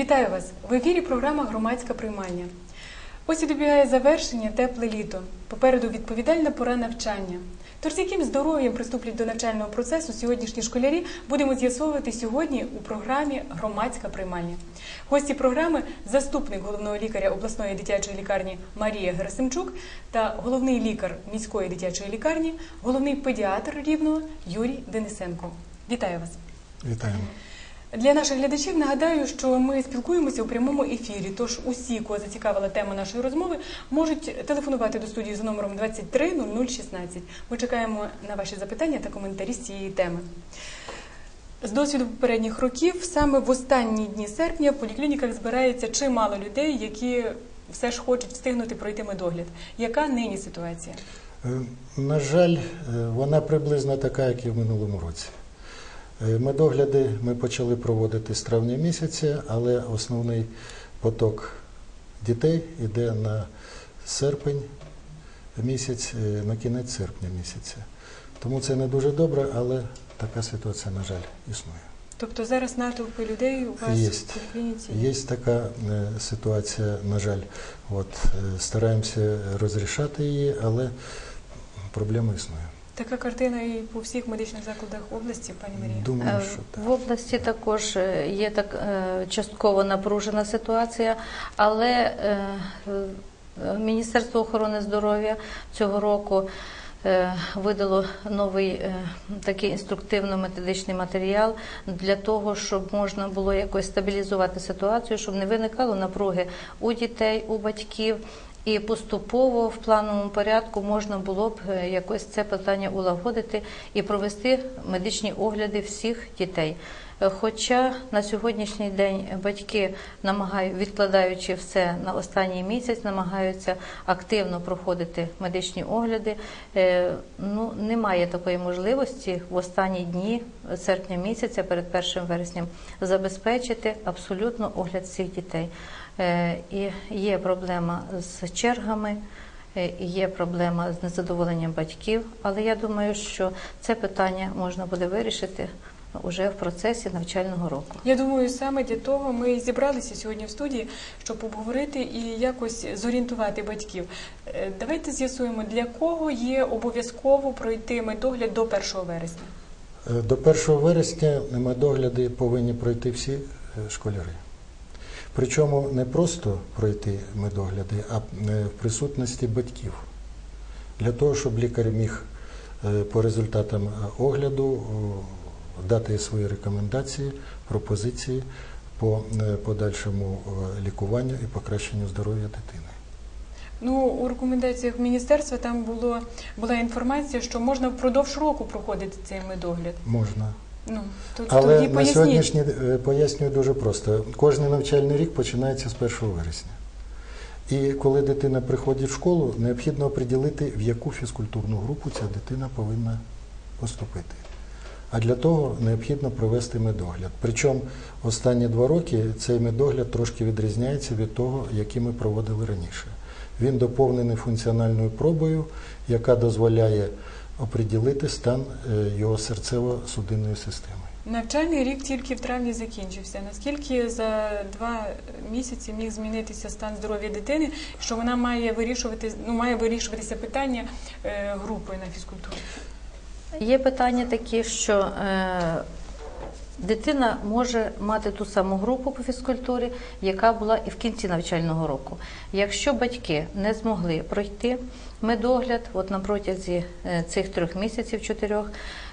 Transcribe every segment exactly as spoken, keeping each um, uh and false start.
Вітаю вас! В ефірі програма «Громадська приймальня». Ось і добігає завершення тепле літо. Попереду відповідальна пора навчання. Тож з яким здоров'ям приступлять до навчального процесу сьогоднішні школярі, будемо з'ясовувати сьогодні у програмі «Громадська приймальня». Гості програми – заступник головного лікаря обласної дитячої лікарні Марія Герасимчук та головний лікар міської дитячої лікарні, головний педіатр Рівного Юрій Денисенко. Вітаю вас! Вітаємо! Для наших глядачів нагадаю, що ми спілкуємося у прямому ефірі, тож усі, кого зацікавила тема нашої розмови, можуть телефонувати до студії за номером двадцять три нуль нуль шістнадцять. Ми чекаємо на ваші запитання та коментарі з цієї теми. З досвіду попередніх років, саме в останні дні серпня в поліклініках збирається чимало людей, які все ж хочуть встигнути пройти медогляд. Яка нині ситуація? На жаль, вона приблизно така, як і в минулому році. Медогляди ми почали проводити з травня місяця, але основний поток дітей йде на серпень місяць, на кінець серпня місяця. Тому це не дуже добре, але така ситуація, на жаль, існує. Тобто зараз натовпи людей у вас є, в поліклініці? Є така ситуація, на жаль. От, стараємося розрішати її, але проблема існує. Така картина і по всіх медичних закладах області, пані Марія? Думаю, що так. В області також є так частково напружена ситуація, але Міністерство охорони здоров'я цього року видало новий такий інструктивно-методичний матеріал для того, щоб можна було якось стабілізувати ситуацію, щоб не виникало напруги у дітей, у батьків. І поступово в плановому порядку можна було б якось це питання улагодити і провести медичні огляди всіх дітей. Хоча на сьогоднішній день батьки, намагають, відкладаючи все на останній місяць, намагаються активно проходити медичні огляди. Ну, немає такої можливості в останні дні серпня місяця перед першим вереснем забезпечити абсолютно огляд всіх дітей. І є проблема з чергами, і є проблема з незадоволенням батьків, але я думаю, що це питання можна буде вирішити уже в процесі навчального року. Я думаю, саме для того ми зібралися сьогодні в студії, щоб обговорити і якось зорієнтувати батьків. Давайте з'ясуємо, для кого є обов'язково пройти медогляд до першого вересня? До першого вересня медогляди повинні пройти всі школяри. Причому не просто пройти медогляди, а в присутності батьків. Для того, щоб лікар міг по результатам огляду дати свої рекомендації, пропозиції по подальшому лікуванню і покращенню здоров'я дитини. Ну, у рекомендаціях міністерства там було, була інформація, що можна впродовж року проходити цей медогляд. Можна. Ну, то, Але тоді на сьогоднішній пояснюю дуже просто. Кожен навчальний рік починається з першого вересня. І коли дитина приходить в школу, необхідно оприділити, в яку фізкультурну групу ця дитина повинна поступити. А для того необхідно провести медогляд. Причому останні два роки цей медогляд трошки відрізняється від того, який ми проводили раніше. Він доповнений функціональною пробою, яка дозволяє оприділити стан його серцево-судинної системи. Навчальний рік тільки в травні закінчився. Наскільки за два місяці міг змінитися стан здоров'я дитини, що вона має вирішувати, ну, має вирішуватися питання е, групи на фізкультурі? Є питання такі, що е, дитина може мати ту саму групу по фізкультурі, яка була і в кінці навчального року. Якщо батьки не змогли пройти медогляд, от на протязі цих трьох місяців, чотирьох,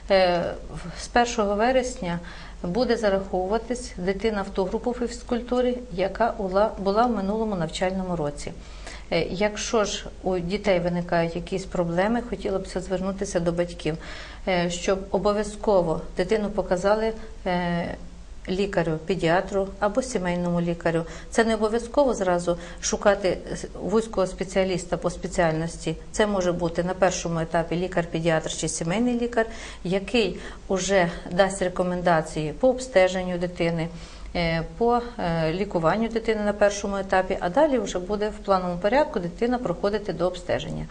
з першого вересня буде зараховуватись дитина в ту групу фізкультури, яка була в минулому навчальному році. Якщо ж у дітей виникають якісь проблеми, хотіло б звернутися до батьків, щоб обов'язково дитину показали лікарю, педіатру або сімейному лікарю. Це не обов'язково зразу шукати вузького спеціаліста по спеціальності. Це може бути на першому етапі лікар-педіатр чи сімейний лікар, який вже дасть рекомендації по обстеженню дитини, по лікуванню дитини на першому етапі, а далі вже буде в плановому порядку дитина проходити до обстеження.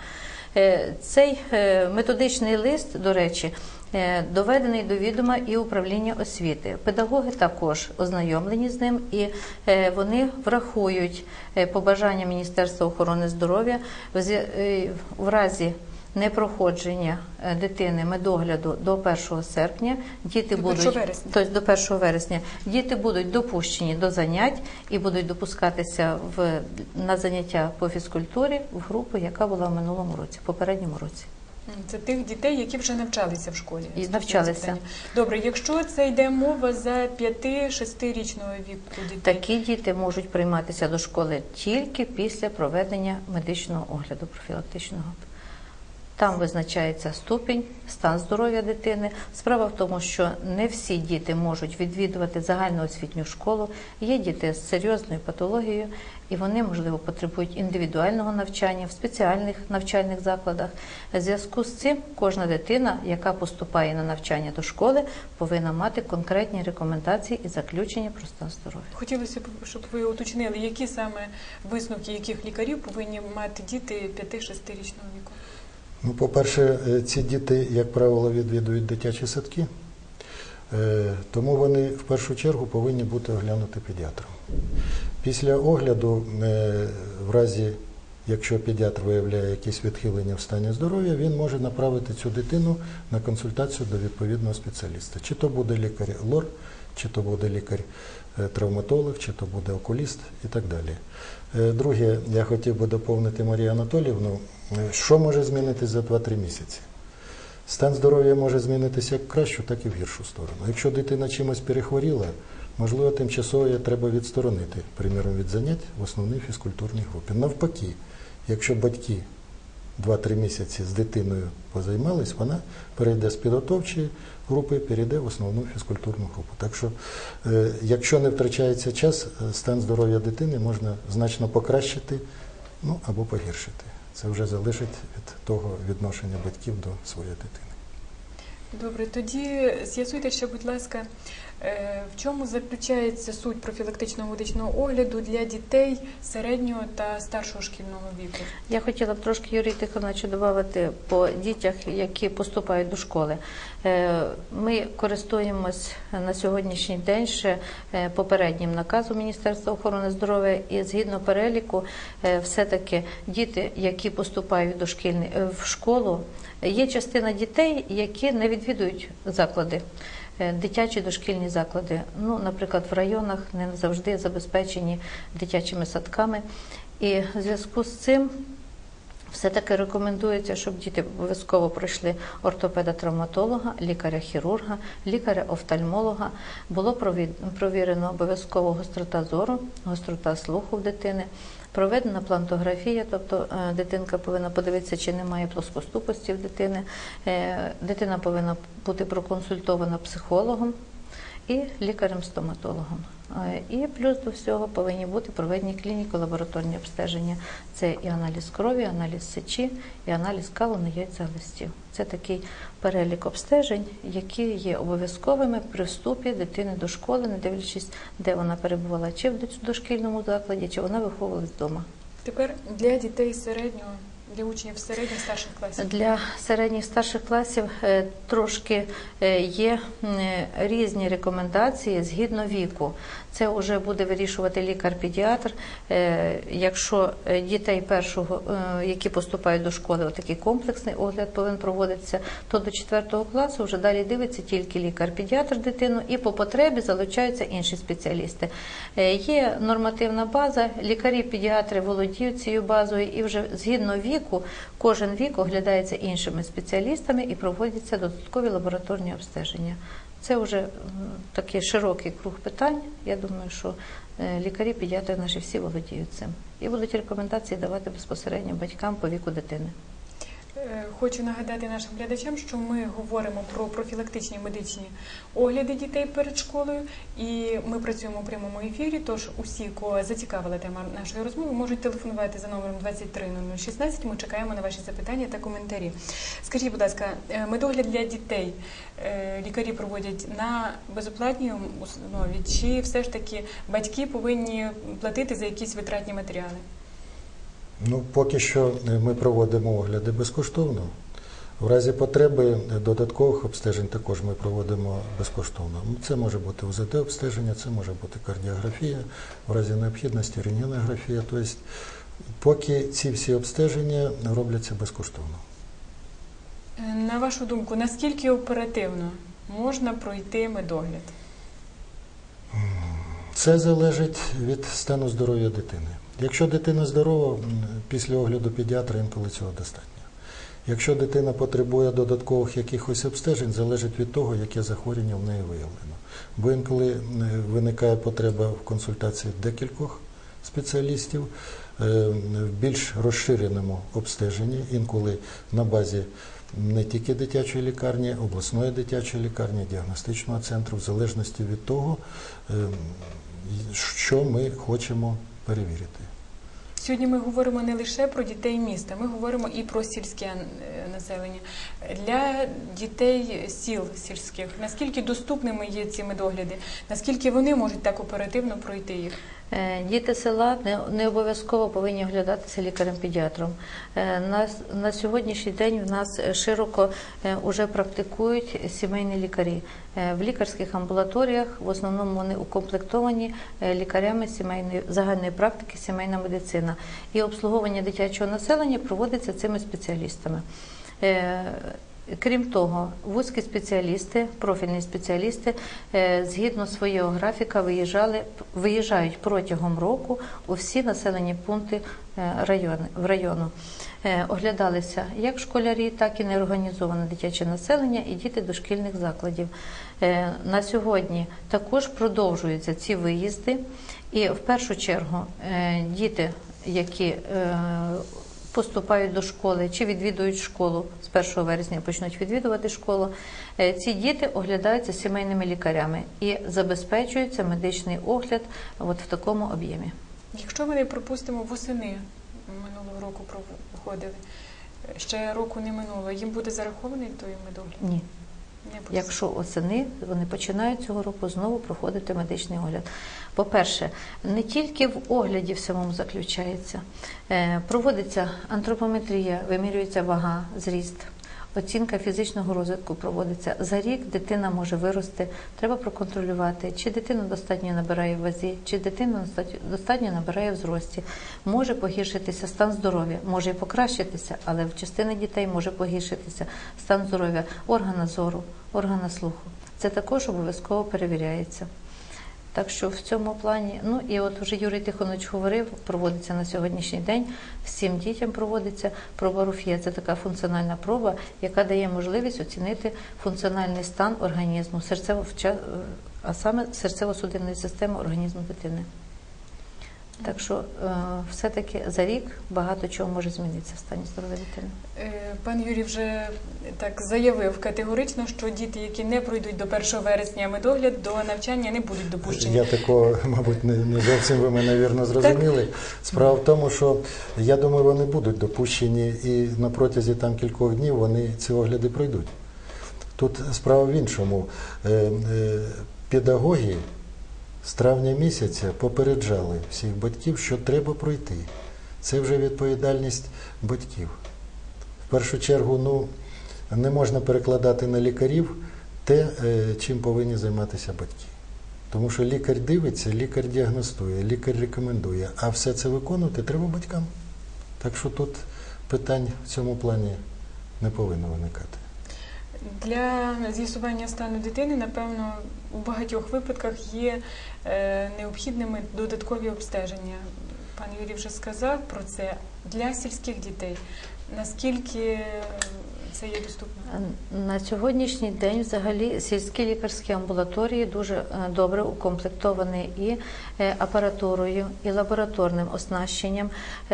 Е, Цей е, методичний лист, до речі, е, доведений до відома і управління освіти. Педагоги також ознайомлені з ним, і е, вони врахують е, побажання Міністерства охорони здоров'я в зя- е, в разі непроходження е, дитини медогляду до першого серпня, діти До будуть першого вересня. тобто до першого вересня, діти будуть допущені до занять і будуть допускатися в на заняття по фізкультурі в групу, яка була в минулому році, в попередньому році. Це тих дітей, які вже навчалися в школі. І навчалися. Добре, якщо це йде мова за п'яти-шестирічного віку дітей. Такі діти можуть прийматися до школи тільки після проведення медичного огляду профілактичного. Там визначається ступінь, стан здоров'я дитини. Справа в тому, що не всі діти можуть відвідувати загальноосвітню школу. Є діти з серйозною патологією, і вони, можливо, потребують індивідуального навчання в спеціальних навчальних закладах. В зв'язку з цим кожна дитина, яка поступає на навчання до школи, повинна мати конкретні рекомендації і заключення про стан здоров'я. Хотілося б, щоб ви уточнили, які саме висновки яких лікарів повинні мати діти п'яти-шестирічного віку. Ну, по-перше, е, ці діти, як правило, відвідують дитячі садки, е, тому вони в першу чергу повинні бути оглянуті педіатром. Після огляду, е, в разі, якщо педіатр виявляє якісь відхилення в стані здоров'я, він може направити цю дитину на консультацію до відповідного спеціаліста. Чи то буде лікар-лор, чи то буде лікар-травматолог, чи то буде окуліст і так далі. Е, Друге, я хотів би доповнити Марію Анатоліївну. Що може змінитися за два-три місяці? Стан здоров'я може змінитися як в кращу, так і в гіршу сторону. Якщо дитина чимось перехворіла, можливо, тимчасово її треба відсторонити, приміром, від занять в основній фізкультурній групі. Навпаки, якщо батьки два-три місяці з дитиною позаймались, вона перейде з підготовчої групи, перейде в основну фізкультурну групу. Так що, е, якщо не втрачається час, стан здоров'я дитини можна значно покращити, ну, або погіршити. Це вже залежить від того відношення батьків до своєї дитини. Добре, тоді з'ясуйте ще, будь ласка, е, в чому заключається суть профілактичного медичного огляду для дітей середнього та старшого шкільного віку? Я хотіла б трошки, Юрій Тихонович, додати по дітях, які поступають до школи. Е, Ми користуємось на сьогоднішній день ще е, попереднім наказом Міністерства охорони здоров'я, і згідно переліку, е, все-таки діти, які поступають до шкільни- е, в школу, є частина дітей, які не відвідують заклади, е, дитячі дошкільні заклади. Ну, наприклад, в районах не завжди забезпечені дитячими садками. І в зв'язку з цим все-таки рекомендується, щоб діти обов'язково пройшли ортопеда-травматолога, лікаря-хірурга, лікаря-офтальмолога. Було провід- провірено обов'язково гострота зору, гострота слуху в дитини, проведена плантографія, тобто е, дитинка повинна подивитися, чи немає плоскоступості в дитини. Е, Дитина повинна бути проконсультована психологом і лікарем-стоматологом. Е, І плюс до всього повинні бути проведені клініко-лабораторні обстеження. Це і аналіз крові, аналіз сечі, і аналіз калу на яйця листів. Це такий перелік обстежень, які є обов'язковими при вступі дитини до школи, не дивлячись, де вона перебувала, чи в дошкільному закладі, чи вона виховувалась вдома. Тепер для дітей середнього, для учнів середніх старших класів. Для середніх старших класів е, трошки е, є м, різні рекомендації згідно віку. Це вже буде вирішувати лікар-педіатр. Е, Якщо е, дітей першого, е, які поступають до школи, отакий комплексний огляд повинен проводитися, то до четвертого класу вже далі дивиться тільки лікар-педіатр дитину, і по потребі залучаються інші спеціалісти. Е, Є нормативна база, лікарі-педіатри володіють цією базою, і вже згідно віку, кожен вік оглядається іншими спеціалістами і проводяться додаткові лабораторні обстеження. Це вже м, такий широкий круг питань. Я думаю, що е, лікарі, педіатри наші всі володіють цим. І будуть рекомендації давати безпосередньо батькам по віку дитини. Е, Хочу нагадати нашим глядачам, що ми говоримо про профілактичні медичні огляди дітей перед школою, і ми працюємо у прямому ефірі, тож усі, кого зацікавила тема нашої розмови, можуть телефонувати за номером двадцять три нуль нуль шістнадцять. Ми чекаємо на ваші запитання та коментарі. Скажіть, будь ласка, е, медогляд для дітей е, лікарі проводять на безоплатній основі, чи все ж таки батьки повинні платити за якісь витратні матеріали? Ну, поки що ми проводимо огляди безкоштовно. В разі потреби додаткових обстежень також ми проводимо безкоштовно. Це може бути у зет де-обстеження, це може бути кардіографія, в разі необхідності рентгенографія. Тобто, поки ці всі обстеження робляться безкоштовно. На вашу думку, наскільки оперативно можна пройти медогляд? Це залежить від стану здоров'я дитини. Якщо дитина здорова, після огляду педіатра інколи цього достатньо. Якщо дитина потребує додаткових якихось обстежень, залежить від того, яке захворювання в неї виявлено. Бо інколи виникає потреба в консультації декількох спеціалістів, в більш розширеному обстеженні, інколи на базі не тільки дитячої лікарні, обласної дитячої лікарні, діагностичного центру, в залежності від того, що ми хочемо перевірити. Сьогодні ми говоримо не лише про дітей міста, ми говоримо і про сільське населення. Для дітей сіл сільських, наскільки доступними є ці медогляди, наскільки вони можуть так оперативно пройти їх? Діти села не, не обов'язково повинні оглядатися лікарем-педіатром. На, на сьогоднішній день в нас широко вже практикують сімейні лікарі. В лікарських амбулаторіях в основному вони укомплектовані лікарями сімейної, загальної практики, сімейна медицина. І обслуговування дитячого населення проводиться цими спеціалістами. Крім того, вузькі спеціалісти, профільні спеціалісти, згідно свого графіка, виїжджали, виїжджають протягом року у всі населені пункти району, в району. Оглядалися як школярі, так і неорганізоване дитяче населення і діти дошкільних закладів. На сьогодні також продовжуються ці виїзди. І в першу чергу діти, які поступають до школи чи відвідують школу, з першого вересня почнуть відвідувати школу, ці діти оглядаються сімейними лікарями і забезпечується медичний огляд от в такому об'ємі. Якщо вони, припустимо, восени минулого року проходили, ще року не минуло, їм буде зарахований той медогляд? Ні. Якщо осени, вони починають цього року знову проходити медичний огляд. По-перше, не тільки в огляді в самому заключається. Проводиться антропометрія, вимірюється вага, зріст, оцінка фізичного розвитку проводиться. За рік дитина може вирости, треба проконтролювати, чи дитина достатньо набирає в вазі, чи дитина достатньо набирає в зрості. Може погіршитися стан здоров'я, може і покращитися, але в частини дітей може погіршитися стан здоров'я органа зору, органа слуху. Це також обов'язково перевіряється. Так що в цьому плані, ну і от вже Юрій Тихонович говорив, проводиться на сьогоднішній день, всім дітям проводиться проба Руф'є. Це така функціональна проба, яка дає можливість оцінити функціональний стан організму, серцево, а саме серцево-судинної системи організму дитини. Так що е, все-таки за рік багато чого може змінитися в стані здоров'я дитини. Пан Юрій вже так заявив категорично, що діти, які не пройдуть до першого вересня медогляд, до навчання не будуть допущені. Я такого, мабуть, не, не зовсім ви мене вірно зрозуміли. Справа в тому, що я думаю, вони будуть допущені і на протязі там кількох днів вони ці огляди пройдуть. Тут справа в іншому. Е, е, педагоги з травня місяця попереджали всіх батьків, що треба пройти. Це вже відповідальність батьків. В першу чергу, ну, не можна перекладати на лікарів те, чим повинні займатися батьки. Тому що лікар дивиться, лікар діагностує, лікар рекомендує, а все це виконувати треба батькам. Так що тут питань в цьому плані не повинно виникати. Для з'ясування стану дитини, напевно, у багатьох випадках є е, необхідними додаткові обстеження. Пан Юрій вже сказав про це. Для сільських дітей наскільки це є доступно? На сьогоднішній день взагалі сільські лікарські амбулаторії дуже добре укомплектовані і апаратурою, і лабораторним оснащенням.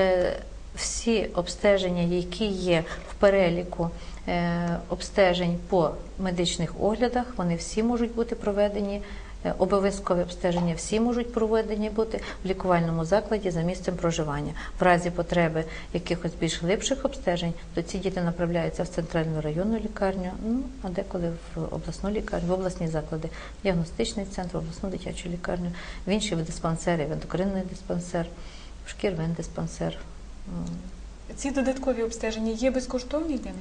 Всі обстеження, які є в переліку обстежень по медичних оглядах, вони всі можуть бути проведені, обов'язкові обстеження всі можуть проведені бути в лікувальному закладі за місцем проживання. В разі потреби якихось більш глибших обстежень, то ці діти направляються в центральну районну лікарню, ну, а деколи в обласну лікарню, в обласні заклади, діагностичний центр, обласну дитячу лікарню, в інші диспансери, в ендокринний диспансер, в шкірвендиспансер. Ці додаткові обстеження є безкоштовні для них?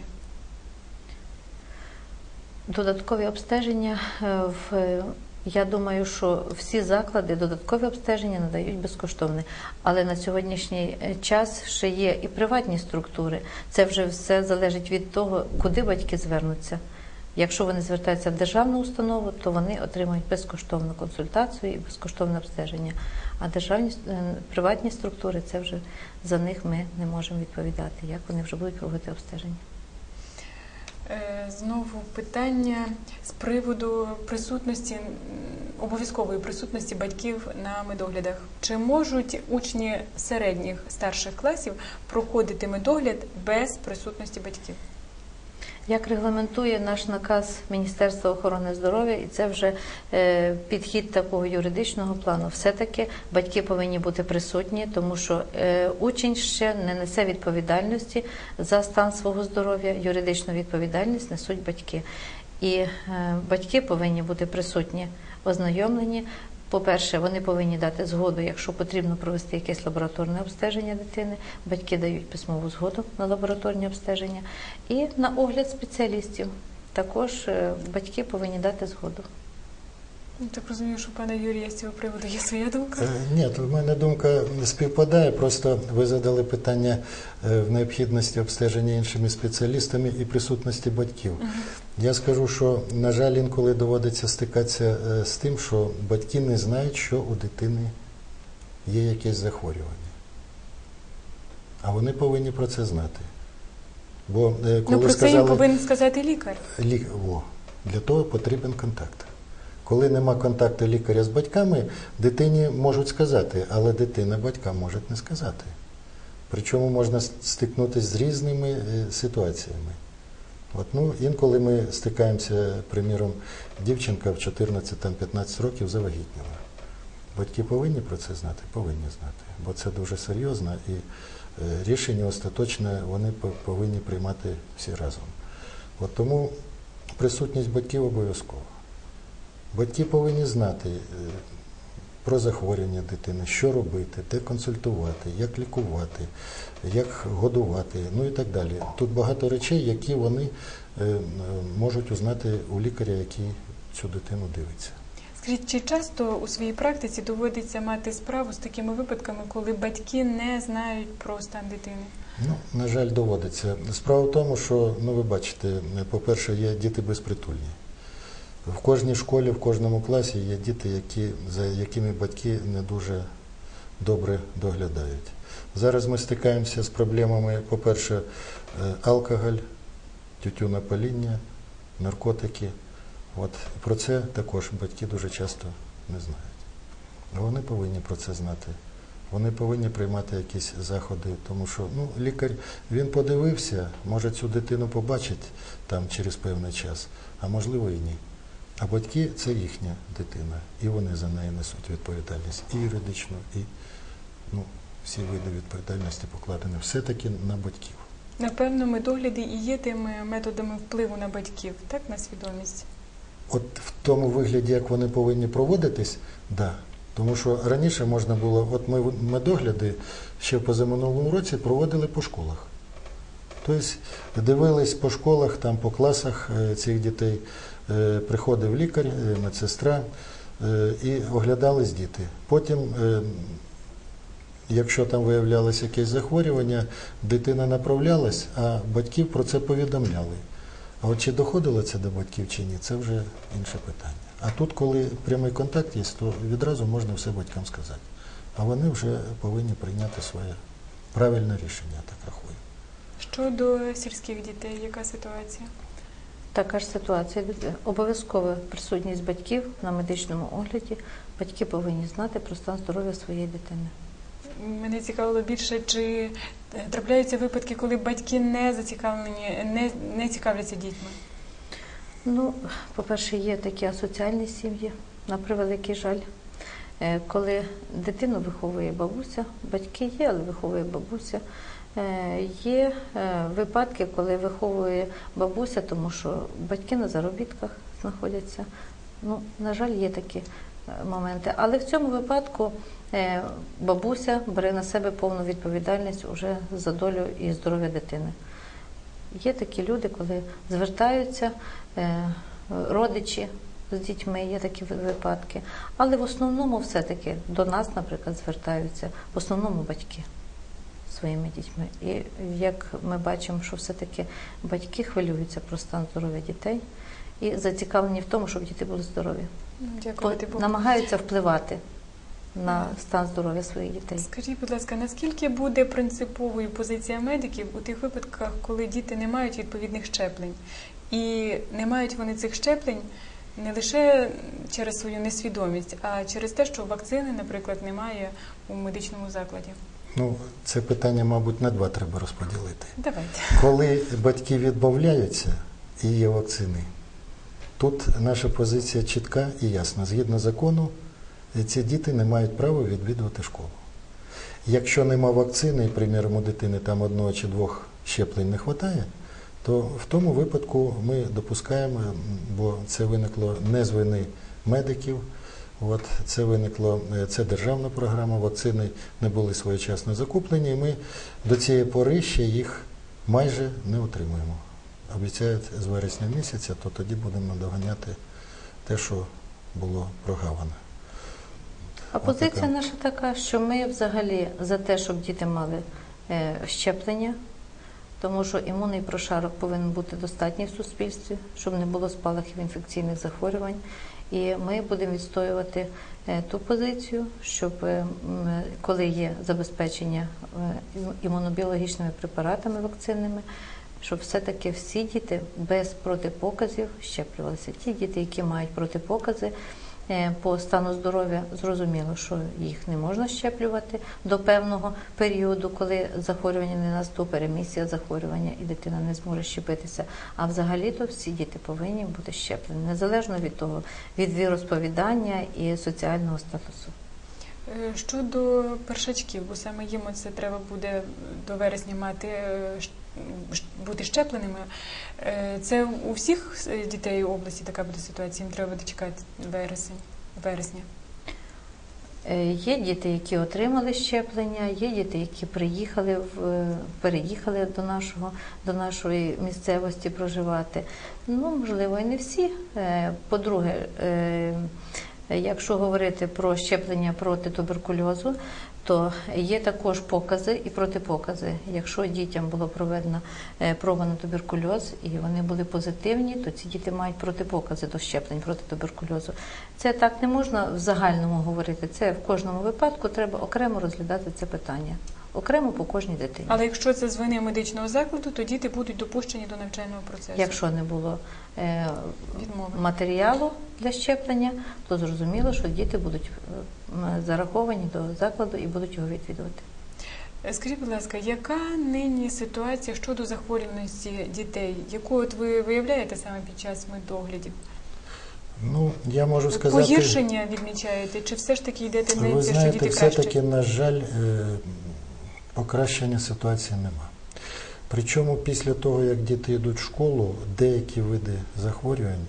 Додаткові обстеження, е, в, я думаю, що всі заклади додаткові обстеження надають безкоштовно. Але на сьогоднішній час ще є і приватні структури. Це вже все залежить від того, куди батьки звернуться. Якщо вони звертаються в державну установу, то вони отримують безкоштовну консультацію і безкоштовне обстеження. А державні е, приватні структури, це вже за них ми не можемо відповідати, як вони вже будуть проводити обстеження. Е, Знову питання з приводу присутності, м, обов'язкової присутності батьків на медоглядах. Чи можуть учні середніх, старших класів проходити медогляд без присутності батьків? Як регламентує наш наказ Міністерства охорони здоров'я, і це вже е, підхід такого юридичного плану, все-таки батьки повинні бути присутні, тому що е, учень ще не несе відповідальності за стан свого здоров'я, юридичну відповідальність несуть батьки. І е, батьки повинні бути присутні, ознайомлені. По-перше, вони повинні дати згоду, якщо потрібно провести якесь лабораторне обстеження дитини. Батьки дають письмову згоду на лабораторні обстеження. І на огляд спеціалістів також е, батьки повинні дати згоду. Ну, Так розумію, що у пана Юрія з цього приводу є своя думка? Е, Ні, то в мене думка співпадає, просто ви задали питання е, в необхідності обстеження іншими спеціалістами і присутності батьків. Мгм. Я скажу, що, на жаль, інколи доводиться стикатися е, з тим, що батьки не знають, що у дитини є якесь захворювання. А вони повинні про це знати. Бо е, коли Ну, про це сказали, їм повинен сказати лікар. Лі... О, для того потрібен контакт. Коли нема контакту лікаря з батьками, дитині можуть сказати, але дитина батькам може не сказати. Причому можна стикнутися з різними е, ситуаціями. От, ну, інколи ми стикаємося, приміром, дівчинка в чотирнадцять-п'ятнадцять років завагітніла. Батьки повинні про це знати? Повинні знати, бо це дуже серйозно і е, рішення остаточне вони повинні приймати всі разом. От тому присутність батьків обов'язкова. Батьки повинні знати е, про захворювання дитини, що робити, де консультувати, як лікувати, як годувати, ну і так далі. Тут багато речей, які вони е, можуть узнати у лікаря, який цю дитину дивиться. Скажіть, чи часто у своїй практиці доводиться мати справу з такими випадками, коли батьки не знають про стан дитини? Ну, на жаль, доводиться. Справа в тому, що, ну ви бачите, по-перше, є діти безпритульні. В кожній школі, в кожному класі є діти, які, за якими батьки не дуже добре доглядають. Зараз ми стикаємося з проблемами, по-перше, алкоголь, тютюнопаління, наркотики. От, про це також батьки дуже часто не знають. Вони повинні про це знати. Вони повинні приймати якісь заходи, тому що ну, лікар, він подивився, може цю дитину побачить там через певний час, а можливо і ні. А батьки – це їхня дитина, і вони за неї несуть відповідальність і юридичну, і ну, всі види відповідальності покладені все-таки на батьків. Напевно, медогляди і є тими методами впливу на батьків, так, на свідомість? От в тому вигляді, як вони повинні проводитись, так. Да. Тому що раніше можна було, от ми медогляди ще в позаминулому році проводили по школах. Тобто дивились по школах, там по класах цих дітей, приходив лікар, медсестра і оглядались діти. Потім, якщо там виявлялось якесь захворювання, дитина направлялась, а батьків про це повідомляли. А от чи доходило це до батьків чи ні, це вже інше питання. А тут, коли прямий контакт є, то відразу можна все батькам сказати. А вони вже повинні прийняти своє правильне рішення, я так рахую. Щодо сільських дітей, яка ситуація? Така ж ситуація. Обов'язкова присутність батьків на медичному огляді. Батьки повинні знати про стан здоров'я своєї дитини. Мене цікавило більше, чи трапляються випадки, коли батьки не зацікавлені, не, не цікавляться дітьми? Ну, по-перше, є такі асоціальні сім'ї, на превеликий жаль. Коли дитину виховує бабуся, батьки є, але виховує бабуся. Є випадки, коли виховує бабуся, тому що батьки на заробітках знаходяться. Ну, на жаль, є такі моменти. Але в цьому випадку е, бабуся бере на себе повну відповідальність уже за долю і здоров'я дитини. Є такі люди, коли звертаються е, родичі з дітьми, є такі випадки. Але в основному все-таки до нас, наприклад, звертаються в основному батьки своїми дітьми. І як ми бачимо, що все-таки батьки хвилюються про стан здоров'я дітей і зацікавлені в тому, щоб діти були здорові. Дякувати Богу. Намагаються впливати на стан здоров'я своїх дітей. Скажіть, будь ласка, наскільки буде принциповою позиція медиків у тих випадках, коли діти не мають відповідних щеплень? І не мають вони цих щеплень не лише через свою несвідомість, а через те, що вакцини, наприклад, немає у медичному закладі? Ну, це питання, мабуть, на два треба розподілити. Давайте. Коли батьки відмовляються і є вакцини, тут наша позиція чітка і ясна. Згідно закону, ці діти не мають права відвідувати школу. Якщо нема вакцини, і, приміром, у дитини там одного чи двох щеплень не вистачає, то в тому випадку ми допускаємо, бо це виникло не з вини медиків, от, це виникло, це державна програма, вакцини не були своєчасно закуплені, і ми до цієї пори ще їх майже не отримуємо. Обіцяють з вересня місяця, то тоді будемо доганяти те, що було прогавано. А позиція наша така, що ми взагалі за те, щоб діти мали е, щеплення, тому що імунний прошарок повинен бути достатній в суспільстві, щоб не було спалахів інфекційних захворювань. І ми будемо відстоювати е, ту позицію, щоб е, м, коли є забезпечення е, імунобіологічними препаратами вакцинними, щоб все-таки всі діти без протипоказів щеплювалися. Ті діти, які мають протипокази, по стану здоров'я зрозуміло, що їх не можна щеплювати до певного періоду, коли захворювання не наступить, ремісія захворювання і дитина не зможе щепитися. А взагалі-то всі діти повинні бути щеплені, незалежно від того, від віросповідання і соціального статусу. Щодо першачків, бо саме їм це треба буде до вересня мати, бути щепленими. Це у всіх дітей області така буде ситуація? Їм треба буде чекати вересень, вересня? Є діти, які отримали щеплення, є діти, які приїхали, переїхали до нашого, до нашої місцевості проживати. Ну, можливо, і не всі. По-друге, якщо говорити про щеплення проти туберкульозу, то є також покази і протипокази. Якщо дітям було проведено проба на туберкульоз і вони були позитивні, то ці діти мають протипокази до щеплень проти туберкульозу. Це так не можна в загальному говорити. Це в кожному випадку треба окремо розглядати це питання. Окремо по кожній дитині. Але якщо це з вини медичного закладу, то діти будуть допущені до навчального процесу? Якщо не було е, матеріалу для щеплення, то зрозуміло, що діти будуть е, зараховані до закладу і будуть його відвідувати. Скажіть, будь ласка, яка нині ситуація щодо захворюваності дітей? Яку от ви виявляєте саме під час медоглядів? Ну, я можу сказати... Погіршення відмічаєте? Чи все ж таки йде тенденція, ви знаєте, що діти краще? все-таки, на жаль, покращення ситуації нема. Причому після того, як діти йдуть в школу, деякі види захворювань,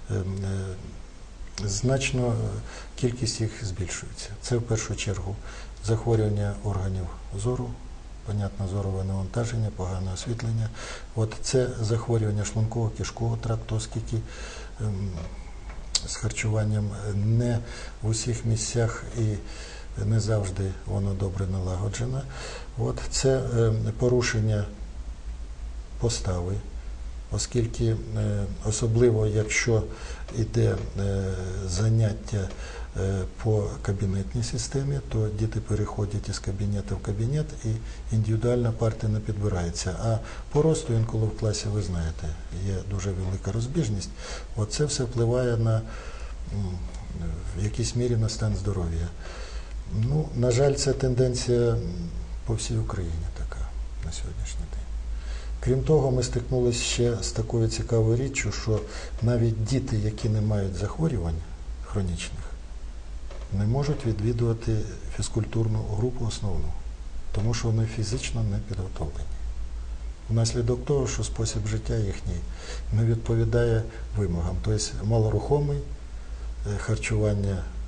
значно кількість їх збільшується. Це в першу чергу захворювання органів зору, понятно, зорове навантаження, погане освітлення. От це захворювання шлунково-кишкового тракту, оскільки з харчуванням не в усіх місцях і не завжди воно добре налагоджено. От це е, порушення постави, оскільки е, особливо якщо йде е, заняття е, по кабінетній системі, то діти переходять із кабінету в кабінет і індивідуальна партія не підбирається. А по росту інколи в класі, ви знаєте, є дуже велика розбіжність. От це все впливає на, в якійсь мірі на стан здоров'я. Ну, на жаль, це тенденція по всій Україні така на сьогоднішній день. Крім того, ми стикнулися ще з такою цікавою річчю, що навіть діти, які не мають захворювань хронічних, не можуть відвідувати фізкультурну групу основну, тому що вони фізично не підготовлені. Внаслідок того, що спосіб життя їхній не відповідає вимогам. Тобто малорухомий, харчування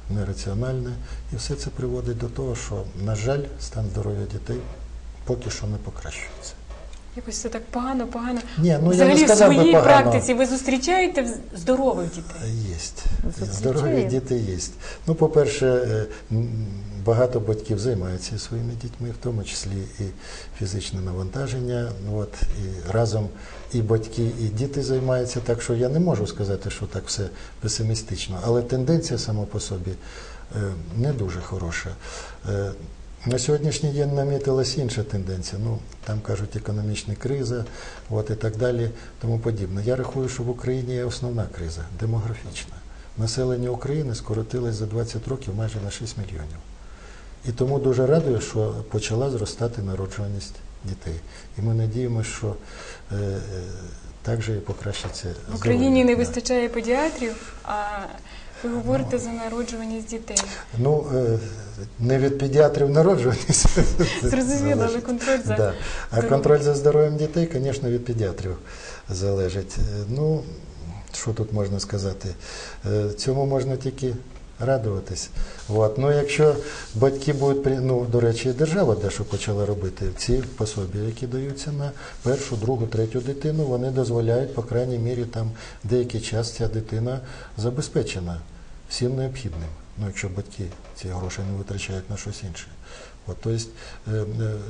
нераціональне. І все це приводить до того, що, на жаль, стан здоров'я дітей поки що не покращується. Якось все так погано, погано. Ні, ну, я Взагалі, не сказав в би своїй погано. практиці ви зустрічаєте вз- здорових дітей? Є. Зустрічаємо. Здорові діти є. Ну, по-перше, е, м, багато батьків займаються своїми дітьми, в тому числі і фізичне навантаження. От, і разом і батьки, і діти займаються, так що я не можу сказати, що так все песимістично. Але тенденція сама по собі е, не дуже хороша. Е, На сьогоднішній день намітилась інша тенденція. Ну, там кажуть, економічна криза, от і так далі, тому подібне. Я рахую, що в Україні є основна криза – демографічна. Населення України скоротилось за двадцять років майже на шість мільйонів. І тому дуже радує, що почала зростати народжуваність дітей. І ми надіємося, що е, е, так же і покращиться В Україні не здоров'я. вистачає педіатрів, а ви говорите за народжуваність дітей. Ну, е, не від педіатрів народжуваність. Зрозуміло, але залежить. контроль за Да. А здоров'ям. контроль за здоров'ям дітей, звісно, від педіатрів залежить. Е, Ну, що тут можна сказати? Е, Цьому можна тільки радуватись. От. Ну, якщо батьки будуть, при- ну, до речі, і держава дещо почала робити. Ці пособі, які даються на першу, другу, третю дитину, вони дозволяють, по крайній мірі, там деякий час ця дитина забезпечена всім необхідним. Ну, якщо батьки ці гроші не витрачають на щось інше. От, тобто, е, е,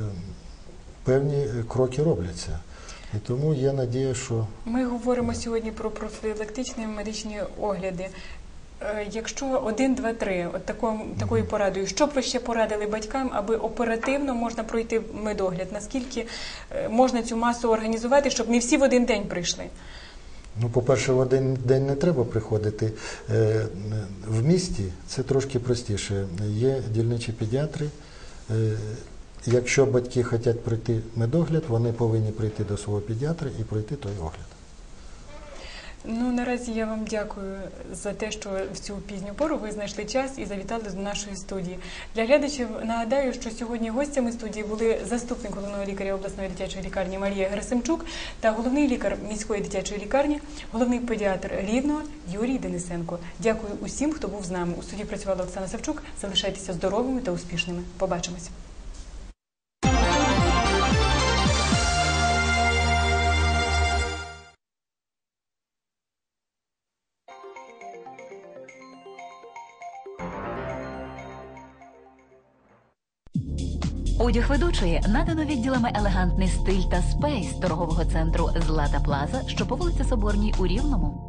певні кроки робляться. І тому є надія, що Ми говоримо сьогодні про профілактичні медичні огляди. Е, Якщо один, два, три, от такою, такою порадою, що б ви ще порадили батькам, аби оперативно можна пройти медогляд? Наскільки е, можна цю масу організувати, щоб не всі в один день прийшли? Ну, по-перше, в один день не треба приходити. Е, В місті це трошки простіше. Є дільничі педіатри. Е, Якщо батьки хочуть пройти медогляд, вони повинні прийти до свого педіатра і пройти той огляд. Ну, наразі я вам дякую за те, що в цю пізню пору ви знайшли час і завітали до нашої студії. Для глядачів нагадаю, що сьогодні гостями студії були заступник головного лікаря обласної дитячої лікарні Марія Герасимчук та головний лікар міської дитячої лікарні, головний педіатр Рівного Юрій Денисенко. Дякую усім, хто був з нами. У студії працювала Оксана Савчук. Залишайтеся здоровими та успішними. Побачимось. Одяг ведучої надано відділами «Елегантний стиль» та «Спейс» торгового центру «Злата Плаза», що по вулиці Соборній у Рівному.